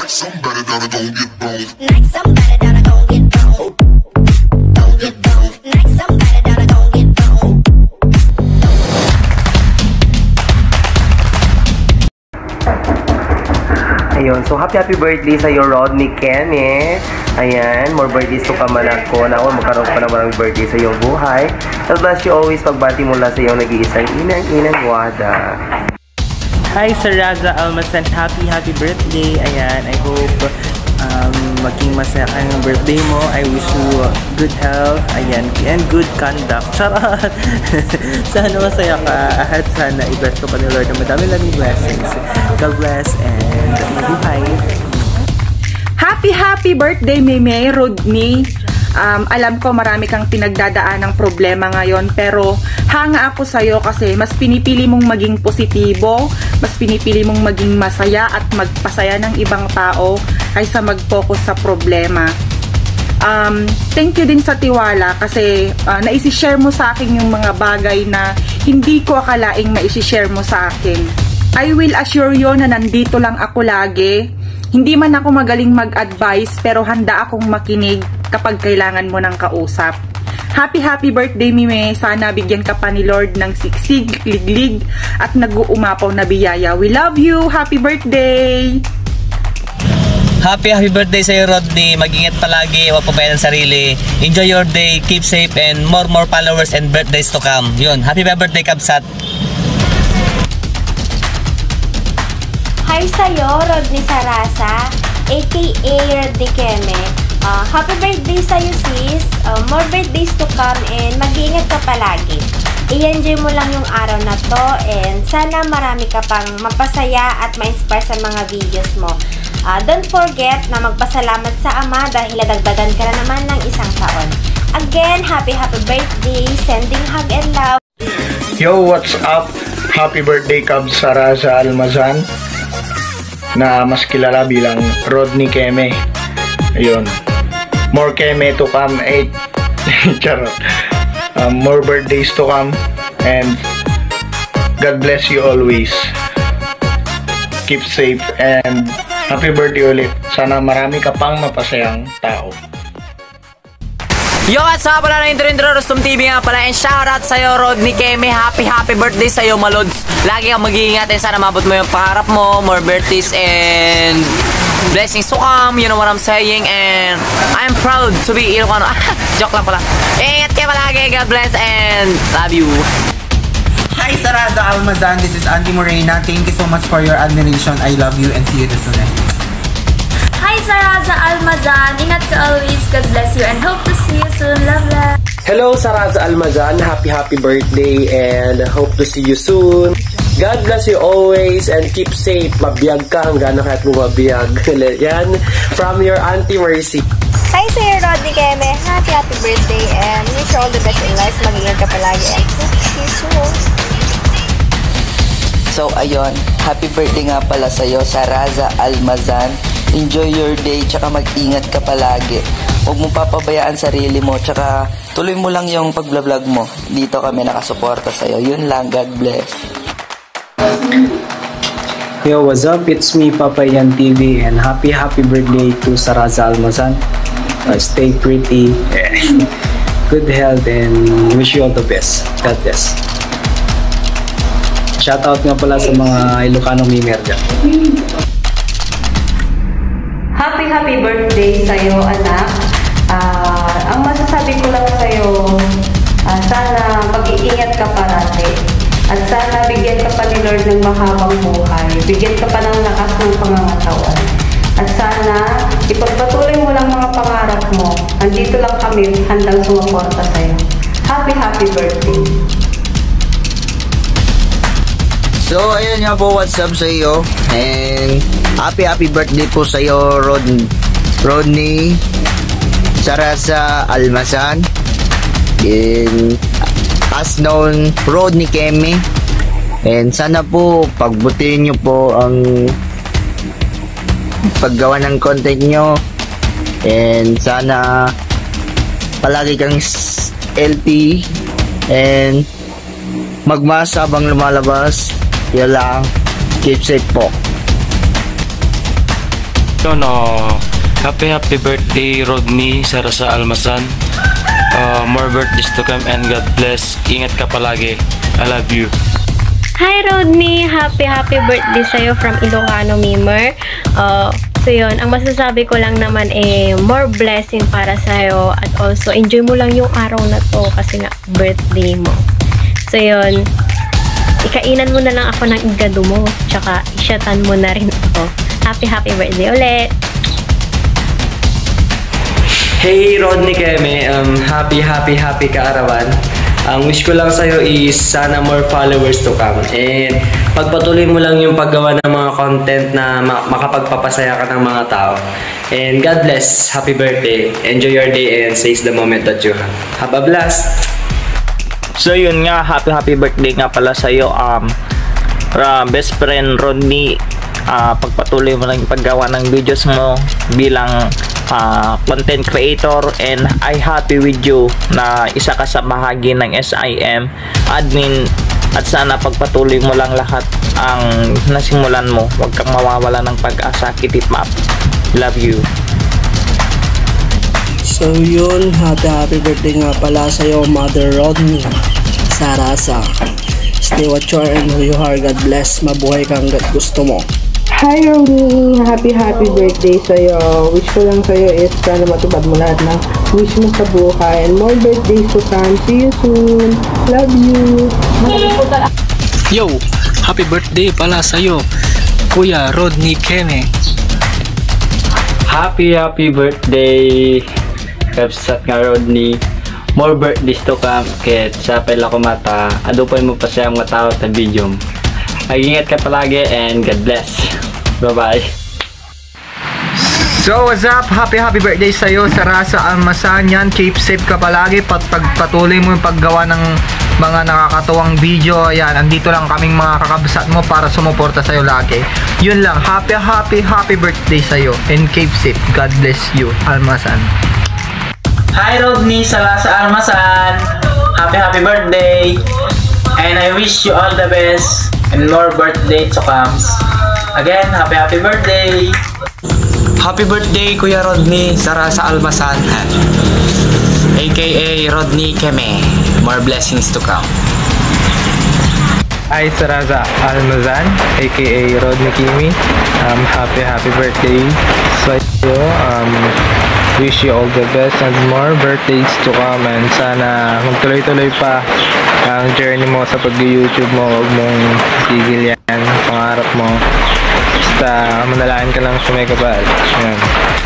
Like somebody gonna go get boned. Like somebody gonna go get boned. Go get boned. Like somebody gonna go get boned. Ayun, so happy birthday sa iyo, Rodney Keme. Ayan, more birthdays to come ako. Naku, magkaroon pa na maraming birthday sa iyong buhay. God bless you always, pagbati mula sa iyong nag-iisang inang Wada. Hi, Sir Raza Almasan. Happy birthday. Ayan, I hope maging masaya ka ng birthday mo. I wish you good health, ayan, and good conduct. Charot! Sana masaya ka at sana i-bless ko pa ni Lord na madami blessings. God bless and mabuhay. Happy birthday, Meme Rodney. Alam ko marami kang pinagdadaan ng problema ngayon, pero hanga ako sa'yo kasi mas pinipili mong maging positibo, mas pinipili mong maging masaya at magpasaya ng ibang tao kaysa mag-focus sa problema. Thank you din sa tiwala kasi naisishare mo sa akin yung mga bagay na hindi ko akalaing maisishare mo sa akin. I will assure you na nandito lang ako lagi. Hindi man ako magaling mag-advise pero handa akong makinig kapag kailangan mo ng kausap. Happy birthday, Mime. Sana bigyan ka pa ni Lord ng siksig, liglig at nag-uumapaw na biyaya. We love you. Happy birthday! Happy birthday sa iyo, Rodney. Mag-ingat palagi, huwag pabayaan ng sarili. Enjoy your day, keep safe, and more followers and birthdays to come. Yun, happy birthday, Kabsat. Hi sa'yo, Rodney Sarasa, aka Rodney Keme. Happy birthday sa'yo, sis. More birthdays to come and mag-iingat ka palagi. I-enjoy mo lang yung araw na to and sana marami ka pang mapasaya at ma-inspire sa mga videos mo. Don't forget na magpasalamat sa Ama dahil nadagdagan ka na naman ng isang taon. Again, happy birthday. Sending hug and love. Yo, what's up? Happy birthday, Cab Saraza Almazan, na mas kilala bilang Rodney Keme. Ayun. More Keme to come. 8. Charot. More birthdays to come. And God bless you always. Keep safe and happy birthday ulit. Sana marami ka pang mapasayang tao. Yo, at sa pala na intro Rustom TV nga pala, and shoutout sa'yo, Rodney Keme. Happy birthday sa'yo, Malods. Lagi kang mag-iingat and sana mabot mo yung pangarap mo, more birthdays and blessings to come, you know what I'm saying, and I'm proud to be Ilocano. Joke lang pala. Ingat kayo palagi, God bless and love you. Hi, Saraza Almazan. This is Andy Morena. Thank you so much for your admiration. I love you and see you soon. Hi, Saraza Almazan. Ingat ka always. God bless you and hope to see you soon. Love. Hello, Saraza Almazan. Happy birthday and hope to see you soon. God bless you always and keep safe. Mabiyag ka hanggang kahit mo mabiyag. Yan, from your Auntie Mercy. Hi sa'yo, Rodney Keme. Happy birthday and wish you all the best in life. Mag-ingat ka palagi and hope to see you soon. So ayun, happy birthday nga pala sa'yo, Saraza Almazan. Enjoy your day, tsaka mag-ingat ka palagi. Huwag mong papabayaan sarili mo, tsaka tuloy mo lang yung pag-vlog mo. Dito kami nakasuporta sa'yo. Yun lang, God bless. Yo, what's up? It's me, Papa Yan TV, and happy birthday to Saraza Almazan. Stay pretty, good health, and wish you all the best. God bless. Shoutout nga pala sa mga Ilocano mimer dyan. Happy birthday sa'yo, anak. Ang masasabi ko lang sa'yo, sana mag-iingat ka parati. At sana bigyan ka pa ni Lord ng mahabang buhay. Bigyan ka pa ng lakas ng pangangatawan. At sana ipagpatuloy mo lang mga pangarap mo. Andito lang kami handang sumuporta sa'yo. Happy birthday. So, ayun nga po, what's up sa iyo? And happy birthday po sa iyo, Rodney Saraza Almazan. And as known, Rodney Keme. And sana po, pagbutihin nyo po ang paggawa ng content nyo. And sana palagi kang healthy and magmas habang lumalabas. Yan lang. Keep safe po. yun, happy birthday Rodney Sarasa Almasan. More birthdays to come and God bless. Ingat ka palagi. I love you. Hi Rodney! Happy birthday sa'yo from Ilocano Mimer. So yun, ang masasabi ko lang naman more blessing para sa'yo at also enjoy mo lang yung araw na to kasi nga birthday mo. So yun, ikainan mo na lang ako ng igado mo tsaka isyatan mo na rin ako. Happy birthday ulit! Hey Rodney Keme, happy kaarawan. Ang wish ko lang sa'yo is sana more followers to come. And pagpatuloy mo lang yung paggawa ng mga content na makapagpapasaya ka ng mga tao. And God bless. Happy birthday. Enjoy your day and seize the moment that you have. Have a blast! So yun nga, happy birthday nga pala sa'yo, best friend Rodney. Pagpatuloy mo lang yung paggawa ng videos mo bilang content creator, and I happy with you na isa ka sa bahagi ng SIM admin, at sana pagpatuloy mo lang lahat ang nasimulan mo. Huwag kang mawawala ng pag-asa. Keep it up. Love you. So yun, happy birthday nga pala sa'yo, Mother Rodney Sarasa. Stay what you are and who you are. God bless. Mabuhay kang gusto mo. Hi Rodney! Happy birthday sa'yo. Wish ko lang sa'yo is sana matupad mo lahat ng wish mo sa buhay. And more birthdays to come. See you soon. Love you. Yo! Happy birthday pala sa'yo, Kuya Rodney Keme. Happy birthday Kapsat nga Rodney. More birthdays to come. Kaya sa pala ko mata, adupay mo pa siya mga tao sa video. Mag-ingat ka palagi and God bless. Bye-bye. So what's up? Happy birthday sa'yo, Sarasa Almasan. Yan, keep safe ka palagi. Pagpatuloy mo yung paggawa ng mga nakakatuwang video. Yan, andito lang kaming mga kakabsat mo para sumuporta sa'yo lagi. Yun lang, happy birthday sa'yo and keep safe. God bless you, Almasan. Hi Rodney Sarasa Almasan. Happy birthday. And I wish you all the best and more birthday to come. Again, happy birthday. Happy birthday Kuya Rodney Sarasa Almasan, aka Rodney Keme. More blessings to come. Hi Sarasa Almazan, aka Rodney Kimi. Happy birthday sa'yo. Wish you all the best and more birthdays to come, and sana magtuloy-tuloy pa ang journey mo sa pag-YouTube mo. Huwag mong tigil yan, pangarap mo. Basta manalangin ka lang sa may kapal. Yan.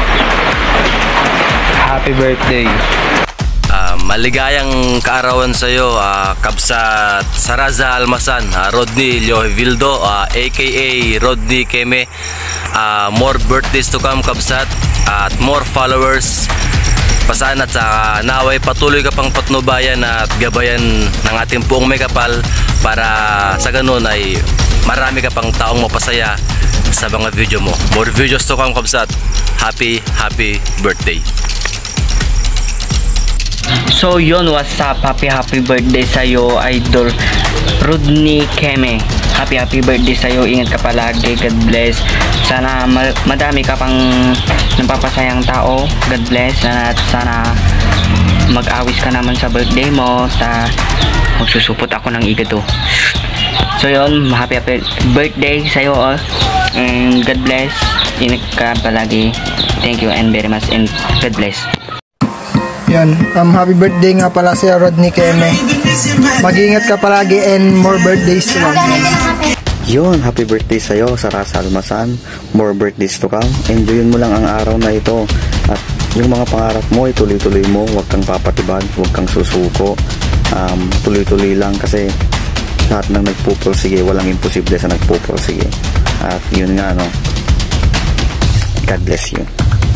Happy birthday. Maligayang kaarawan sa iyo, Kabsat Sarasa Almasan, Rodney Lohevildo, aka Rodney Keme. More birthdays to come, Kabsat, at more followers. Pasaan at naway patuloy ka pang patnubayan at gabayan ng ating buong may kapal para sa ganun ay marami ka pang taong mapasaya sa mga video mo. More videos to come, Kabsat. Happy birthday. So yun, what's up? Happy birthday sa'yo, Idol Rodney Keme. Happy birthday sa'yo. Ingat ka palagi. God bless. Sana madami ka pang napapasayang tao. God bless. At sana mag-awis ka naman sa birthday mo. Magsusupot ako ng igado. So yun, happy birthday sa'yo all. And God bless. Ingat ka palagi. Thank you and very much and God bless. Yan, happy birthday nga pala si Rodney Keme. Mag-ingat ka palagi and more birthdays to come. Yun, happy birthday sa'yo, Sarasa Almasan. More birthdays to come. Enjoyin mo lang ang araw na ito. At yung mga pangarap mo, ituloy-tuloy mo. Huwag kang papatibag, huwag kang susuko. Tuloy-tuloy lang kasi lahat ng nagpupursige, walang imposible sa nagpupursige. At yun nga, no. God bless you.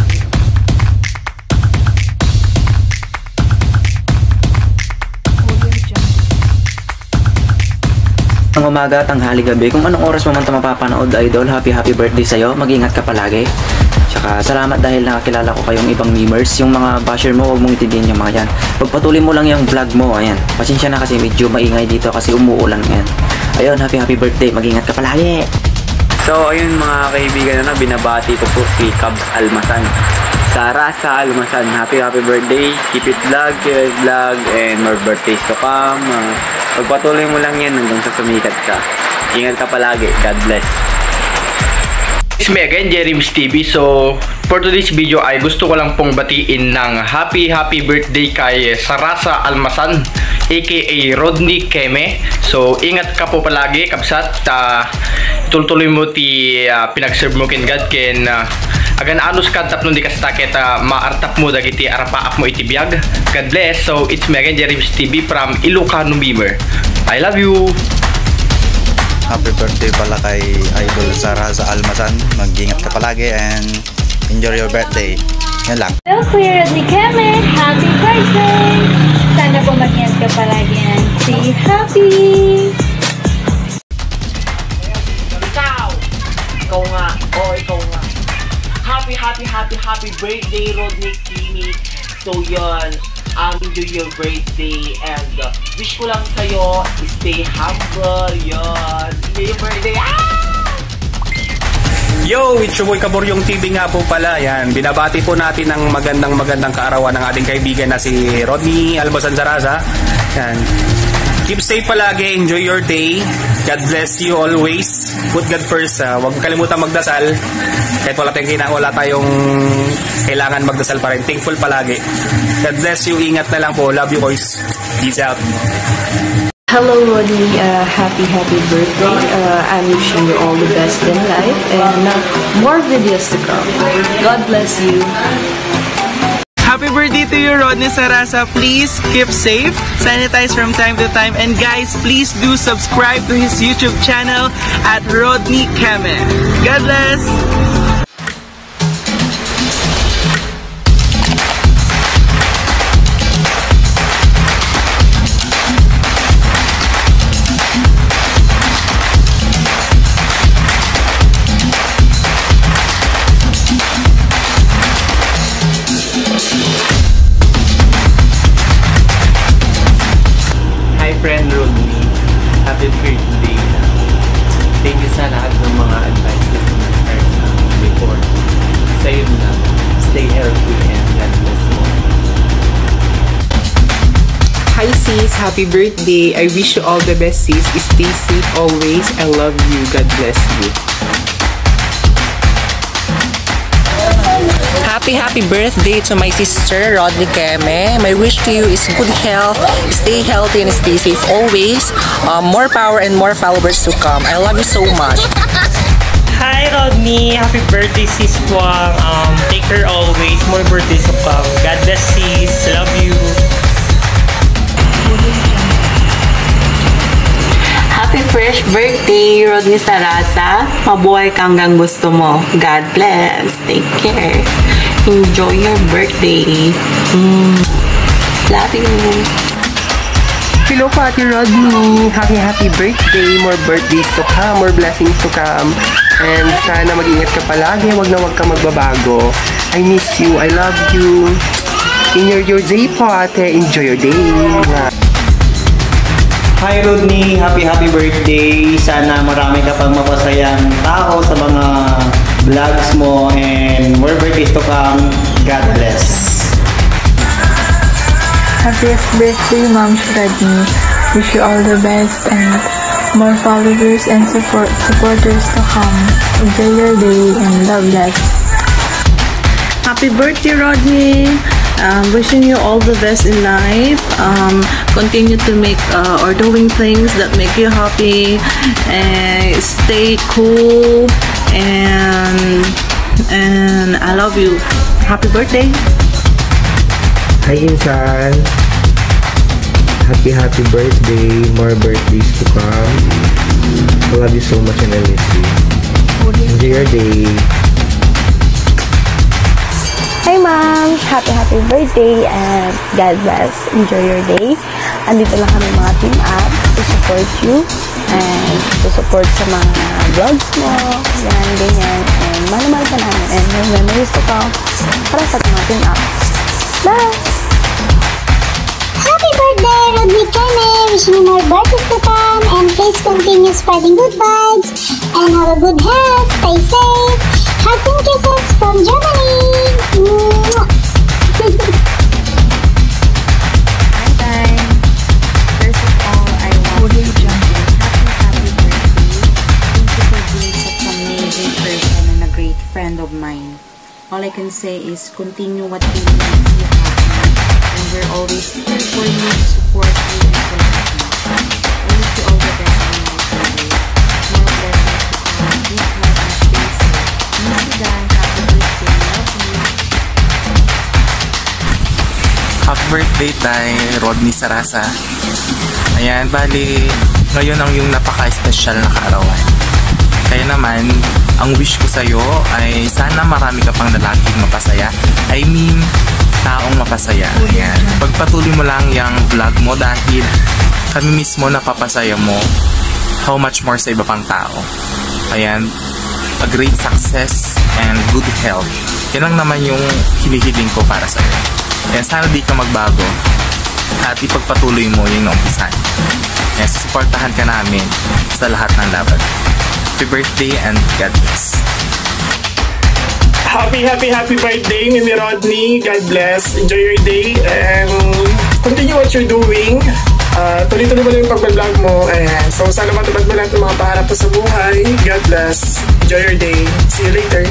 Ang umaga, tanghali, gabi, kung anong oras mo man ito mapapanood, Idol, happy birthday sa'yo. Mag-ingat ka palagi. Tsaka salamat dahil nakakilala ko kayong ibang memers. Yung mga basher mo, huwag mong itigihin yung mga yan. Pagpatuloy mo lang yung vlog mo, ayan. Pasensya na kasi medyo maingay dito kasi umuulan ngayon. Ayun, happy birthday. Mag-ingat ka palagi. So, ayun mga kaibigan na binabati ko po si Cubs Almasan. Sarasa Almasan, happy birthday. Keep it vlog, and more birthdays to come. Pagpatuloy mo lang yan hanggang sa sumikat ka. Ingat ka palagi. God bless. It's me again, Jerry's TV. So, for today's video ay gusto ko lang pong batiin ng happy birthday kay Sarasa Almasan, aka Rodney Keme. So, ingat ka po palagi, kabsat. Tuloy mo ti pinag-serve mo kin God ken agan anus ka tapno di ka staket maartap mo dagiti arapaak mo itibiyag. God bless. So, it's me again, Jerry's TV from Ilocano Beamer. I love you. Happy birthday pala kay Idol Sarasa Almasan. Mag-ingat ka palagi and enjoy your birthday. Yan lang. Hello, Kuya Rodney Keme. Happy birthday! Sana po mag-ingat ka palagi and stay happy! Ikaw nga. Ikaw nga. Happy birthday, Rodney Kimi. So, yun. Enjoy your birthday and wish ko lang sa'yo, stay humble, yun. Enjoy your birthday. Yo, it's your boy Kaboryong TV nga po pala. Yan, binabati po natin ng magandang kaarawan ng ating kaibigan na si Rodney Almasan Sarasa. Yan. Keep safe palagi, enjoy your day. God bless you always. Put God first. Huwag kalimutan magdasal. Kahit wala tayong kailangan magdasal pa rin. Thankful palagi. God bless you. Ingat na lang po. Love you boys. Peace out. Hello Rodney, happy birthday. I'm wishing you all the best in life and more videos to come. God bless you. Happy birthday to you, Rodney Sarasa. Please keep safe, sanitize from time to time, and guys, please do subscribe to his YouTube channel at Rodney Keme. God bless! Friend Rodney, happy birthday. Thank you sa lahat ng mga advices na nag-share sa before. Sa'yo na, stay healthy and God bless you. Hi sis, happy birthday. I wish you all the best sis. Stay safe always. I love you. God bless you. Happy birthday to my sister Rodney Keme. My wish to you is good health, stay healthy and stay safe always. More power and more followers to come. I love you so much. Hi Rodney, happy birthday sis Wang. Take care always. More birthdays to come. God bless sis. Love you. Happy fresh birthday, Rodney Sarasa. Mabuhay ka hanggang gusto mo. God bless. Take care. Enjoy your birthday. Love you. Hello po Ate Rodney. Happy birthday. More birthdays to come. More blessings to come. And sana mag-ingat ka palagi. Wag ka magbabago. I miss you. I love you. Enjoy your day po ate. Enjoy your day. Hi Rodney, happy birthday. Sana marami ka pang mapasayang tao sa mga vlogs mo and more birthdays to come. God bless. Happiest birthday, Ma'am Rodney. Wish you all the best and more followers and supporters to come. Enjoy your day and God bless. Happy birthday, Rodney. Wishing you all the best in life. Continue to make or doing things that make you happy. Stay cool and I love you. Happy birthday. Hi Insan. Happy birthday. More birthdays to come. I love you so much and I miss you. Enjoy your day. Hi ma'am! Happy birthday and God bless. Enjoy your day. Andito lang kami mga team up to support you and to support sa mga vlogs mo, ganyan. And mahal ka namin and may memories to come para sa mga team up. Bye! Happy birthday! birthday, Rodney Keme! Wishing you more birthdays to come, and please continue spreading good vibes, and have a good health, stay safe. Hugs and kisses from Germany! Mwah. Hi guys! First of all, I want to happy birthday. Thank you for being such an amazing person and a great friend of mine. All I can say is continue what you makes you happy, and we're always here for you to support you and protect you. I wish you all the best in your birthday. More blessings to come. Good health and stay safe. Miss you guys. Happy birthday. Love you. Happy birthday, Tay Rodney Sarasa. Ayan, bali, ngayon ang yung napaka-special na kaarawan. Kaya naman, ang wish ko sa'yo ay sana marami ka pang lalaking mapasaya. I mean, taong mapasaya. Ayan. Pagpatuloy mo lang yung vlog mo dahil kami mismo napapasaya mo. How much more sa iba pang tao. Ayan. A great success and good health. Yan lang naman yung hinihiling ko para sa'yo. Ayan, sana di ka magbago. At ipagpatuloy mo yung naumpisan. Ayan, susuportahan ka namin sa lahat ng laban. Happy birthday and God bless. Happy birthday, Mimi Rodney. God bless. Enjoy your day and continue what you're doing. Tuloy-tuloy mo lang yung pag-vlog mo. And so, sana matupad mo lang itong mga pangarap mo sa buhay. God bless. Enjoy your day. See you later.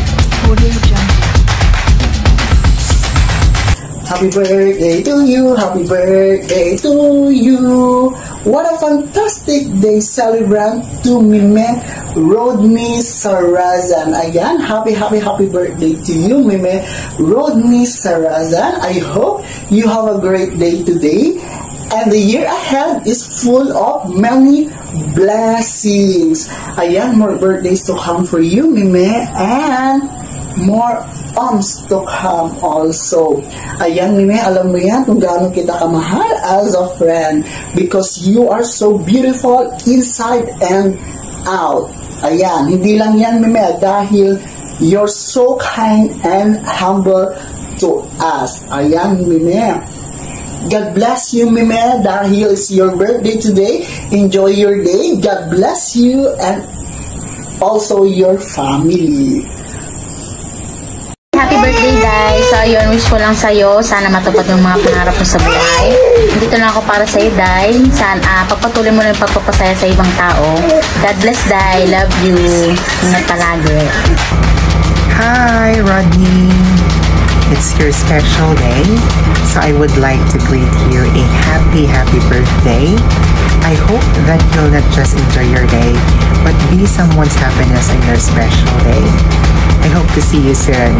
Happy birthday to you, happy birthday to you. What a fantastic day celebrant to Mime Rodney Sarazan. Again, happy birthday to you, Mime Rodney Sarazan. I hope you have a great day today. And the year ahead is full of many blessings. Ayan, more birthdays to come for you, Mime. And more to come also. Ayan, Mime, alam mo yan kung gaano kita kamahal as a friend because you are so beautiful inside and out. Ayan, hindi lang yan, Mime, dahil you're so kind and humble to us. Ayan, Mime. God bless you, Mime, dahil it's your birthday today. Enjoy your day. God bless you and also your family. Happy birthday guys! So yun, wish ko lang sa'yo, sana matupad yung mga pangarap mo sa buhay. Dito lang ako para sa'yo, Day. Sana pagpatuloy mo lang yung pagpapasaya sa ibang tao. God bless, Day. Love you. Ingat palagi. Hi, Rodney. It's your special day, so I would like to greet you a happy birthday. I hope that you'll not just enjoy your day, but be someone's happiness on your special day. I hope to see you soon.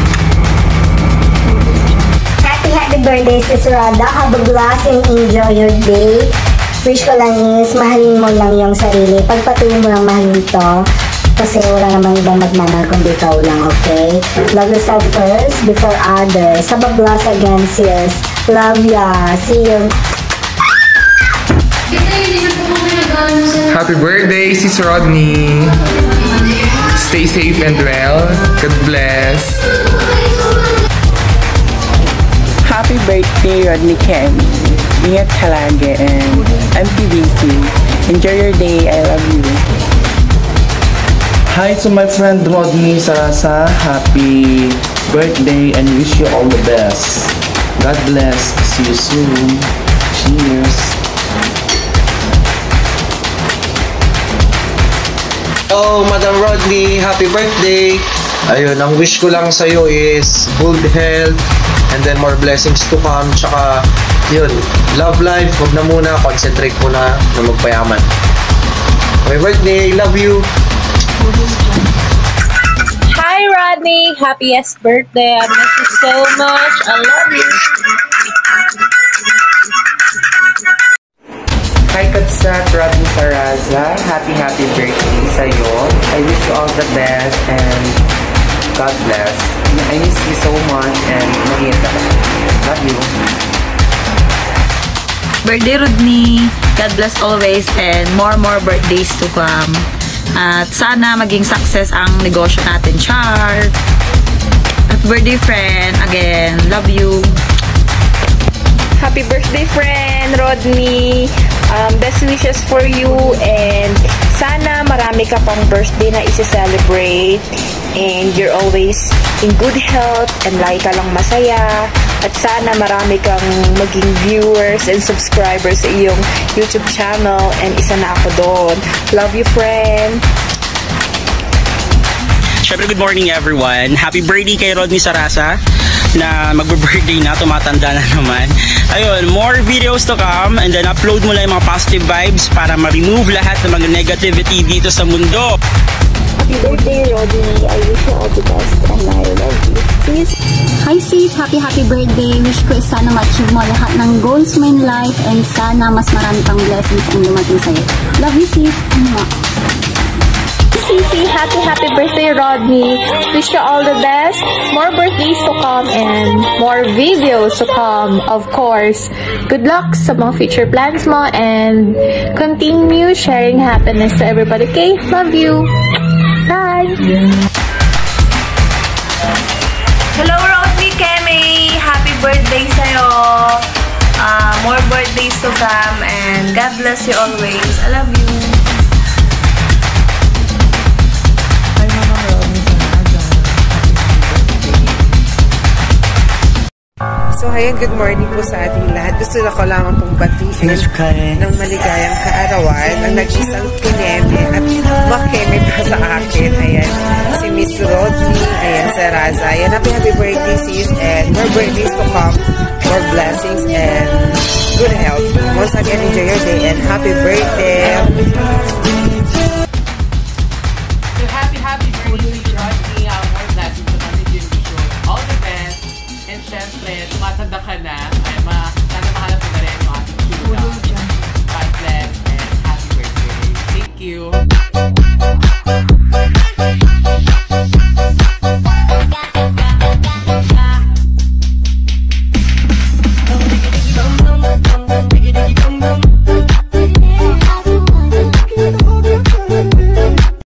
Happy birthday, Sis Rada. Have a blessing, enjoy your day. Wish ko lang is, mahalin mo lang yung sarili. Pagpatuloy mo lang mahalin to. Kasi wala namang ibang magmamahal kundi ikaw lang, okay? Love yourself first before others. Have a bless again, sis. Love ya. See you. Happy birthday, Sis Rodney. Stay safe and well. God bless. Happy birthday, Rodney Keme. Ingat ka lagi and I'm PBC. Enjoy your day. I love you. Hi to my friend Rodney Sarasa. Happy birthday and wish you all the best. God bless. See you soon. Cheers. Oh, Madam Rodney, happy birthday! Ayun, ang wish ko lang sa'yo is good health and then more blessings to come. Tsaka, yun, love life, huwag na muna, concentrate muna na magpayaman. Happy birthday, love you! Hi, Rodney! Happiest birthday! I miss you so much. I love you! Hi, Kapsat Rodney Saraza. Happy birthday sa'yo. I wish you all the best and God bless. I miss you so much and mag-ingat ka. Love you. Birthday, Rodney. God bless always and more birthdays to come. At sana maging success ang negosyo natin, Char. At birthday friend, again, love you. Happy birthday, friend Rodney. Best wishes for you, and sana marami ka pang birthday na isi-celebrate, and you're always in good health and lagi ka lang masaya, at sana marami kang maging viewers and subscribers sa iyong YouTube channel, and isa na ako doon. Love you, friend. Syempre, good morning everyone. Happy birthday kay Rodney Sarasa na magbe-birthday na, tumatanda na naman. Ayun, more videos to come, and then upload mo lang yung mga positive vibes para ma-remove lahat ng mga negativity dito sa mundo. Happy birthday, Rodney. I wish you all the best and I love you. Sis. Hi sis, happy birthday. Wish ko sana ma-achieve mo lahat ng goals mo in life, and sana mas marami pang blessings ang dumating sa'yo. Love you sis. Sisi, happy birthday, Rodney. Wish you all the best. More birthdays to come and more videos to come, of course. Good luck sa mga future plans mo and continue sharing happiness to everybody, okay? Love you. Bye. Hello, Rodney Kemi. Happy birthday sa'yo. More birthdays to come and God bless you always. I love you. So, ayan, good morning po sa ating lahat. Gusto na ko lamang pong batiin ng maligayang kaarawan ang nag-isang kineme at makeme pa sa akin. Ayan, si Miss Rodney, ayan, Sarasa. Ayan, happy birthday sis, and more birthdays to come, more blessings and good health. Once again, enjoy your day and happy birthday!